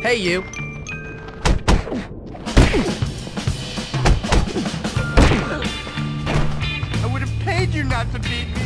Hey, you. I would have paid you not to beat me.